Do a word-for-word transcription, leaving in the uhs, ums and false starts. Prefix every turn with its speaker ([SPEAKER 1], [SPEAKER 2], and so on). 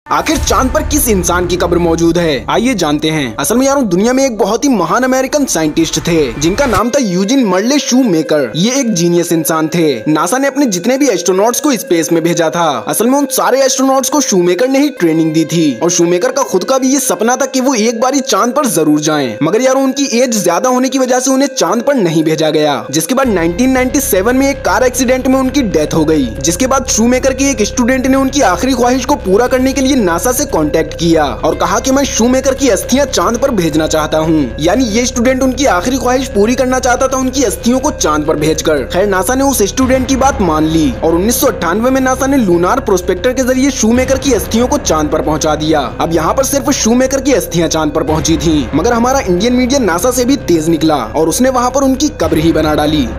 [SPEAKER 1] आखिर चांद पर किस इंसान की कब्र मौजूद है, आइए जानते हैं। असल में यारों, दुनिया में एक बहुत ही महान अमेरिकन साइंटिस्ट थे जिनका नाम था यूजिन मर्ले शूमेकर। ये एक जीनियस इंसान थे। नासा ने अपने जितने भी एस्ट्रोनॉट्स को स्पेस में भेजा था, असल में उन सारे एस्ट्रोनॉट्स को शूमेकर ने ही ट्रेनिंग दी थी। और शूमेकर का खुद का भी ये सपना था कि वो एक बार चांद पर जरूर जाएं। मगर यारों, उनकी एज ज्यादा होने की वजह से उन्हें चांद पर नहीं भेजा गया। जिसके बाद नाइनटीन नाइंटी सेवन में एक कार एक्सीडेंट में उनकी डेथ हो गई। जिसके बाद शूमेकर के एक स्टूडेंट ने उनकी आखिरी ख्वाहिश को पूरा करने के लिए नासा से कांटेक्ट किया और कहा कि मैं शूमेकर की अस्थियां चांद पर भेजना चाहता हूं। यानी ये स्टूडेंट उनकी आखिरी ख्वाहिश पूरी करना चाहता था, उनकी अस्थियों को चांद पर भेजकर। खैर, नासा ने उस स्टूडेंट की बात मान ली और उन्नीस सौ अट्ठानवे में नासा ने लूनार प्रोस्पेक्टर के जरिए शूमेकर की अस्थियों को चांद पर पहुंचा दिया। अब यहाँ पर सिर्फ शूमेकर की अस्थियां चांद पर पहुंची थी, मगर हमारा इंडियन मीडिया नासा से भी तेज निकला और उसने वहाँ पर उनकी कब्र ही बना डाली।